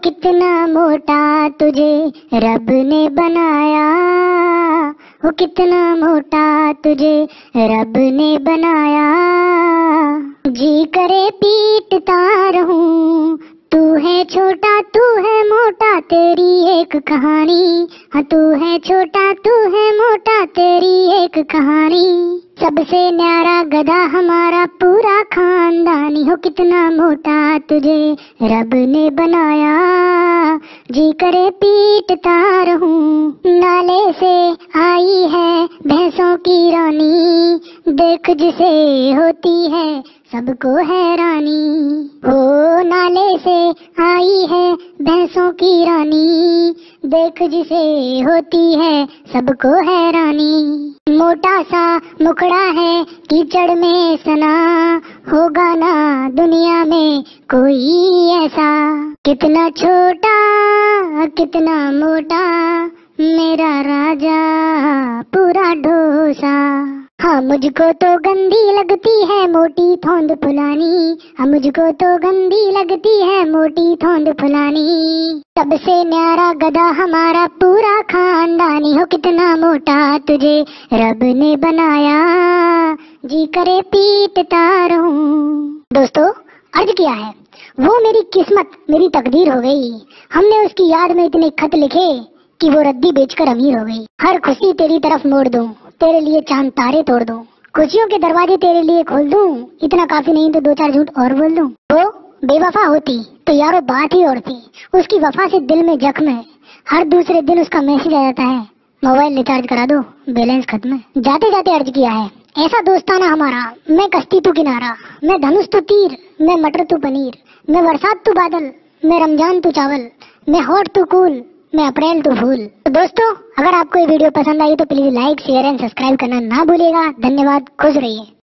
कितना मोटा तुझे रब ने बनाया, वो कितना मोटा तुझे रब ने बनाया। जी करे पीटता रहूं, तू है छोटा तू है मोटा तेरी एक कहानी। हाँ तू है छोटा तू है मोटा तेरी एक कहानी। सबसे न्यारा गधा हमारा पूरा खानदानी। हो कितना मोटा तुझे रब ने बनाया, जी करे पीटता रहूं। नाले से आई है भैंसों की रानी, देख जिसे होती है सबको हैरानी। हो नाले से आई है भैंसों की रानी, देख जिसे होती है सबको हैरानी। मोटा सा मुखड़ा है कीचड़ में सना, होगा ना दुनिया में कोई ऐसा। कितना छोटा कितना मोटा मेरा राजा पूरा ढोसा। हाँ मुझको तो गंदी लगती है मोटी थोंद फुलानी, हाँ मुझको तो गंदी लगती है मोटी थोंद फुलानी। सबसे न्यारा गधा हमारा पूरा खानदानी। हो कितना मोटा तुझे रब ने बनाया, जी करे पीटता रहूं। दोस्तों अर्ज किया है, वो मेरी किस्मत मेरी तकदीर हो गई। हमने उसकी याद में इतने खत लिखे कि वो रद्दी बेचकर अमीर हो गई। हर खुशी तेरी तरफ मोड़ दूं, तेरे लिए चांद तारे तोड़ दूं, खुशियों के दरवाजे तेरे लिए खोल दूं। इतना काफी नहीं तो दो चार झूठ और बोल दूं। वो बेवफा होती तो यारो बात ही और थी, उसकी वफा से दिल में जख्म है। हर दूसरे दिन उसका मैसेज आ जाता है, मोबाइल रिचार्ज करा दो बैलेंस खत्म है। जाते जाते अर्ज किया है, ऐसा दोस्ताना हमारा, मैं कश्ती तू किनारा, मैं धनुष तू तीर, मैं मटर तू पनीर, मैं बरसात तू बादल, मैं रमजान तू चावल, मैं हॉट तू कूल, मैं अप्रैल तो फूल। तो दोस्तों अगर आपको ये वीडियो पसंद आई तो please like share and subscribe करना ना भूलिएगा। धन्यवाद, खुश रहिए।